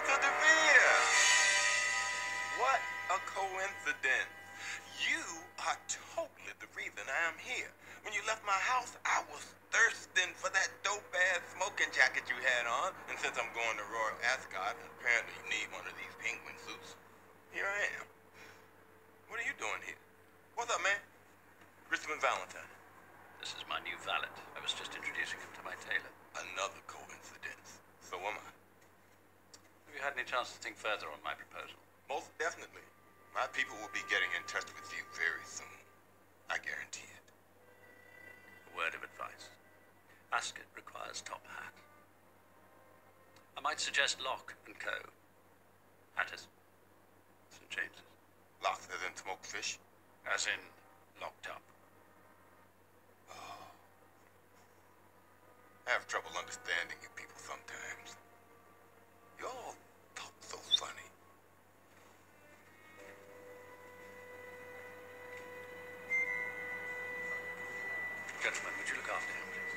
Mr. DeVere! What a coincidence. You are totally the reason I am here. When you left my house, I was thirsting for that dope-ass smoking jacket you had on. And since I'm going to Royal Ascot, and apparently you need one of these penguin suits, here I am. What are you doing here? What's up, man? Christmas Valentine. This is my new valet. I was just introducing him to my tailor. Another coincidence. So am I. Have you had any chance to think further on my proposal? Most definitely. My people will be getting in touch with you very soon. I guarantee it. A word of advice. Ascot requires top hat. I might suggest Lock and Co. Hatters. St. James's. Locked as in smoked fish? As in locked up. Oh. I have trouble understanding you people sometimes. You all talk so funny. Gentlemen, would you look after him, please?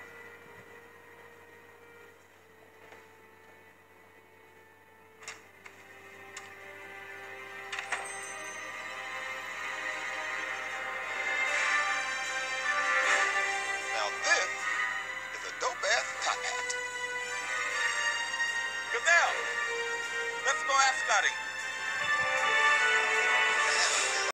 Now this is a dope-ass top hat. Gazelle, let's go ascotting.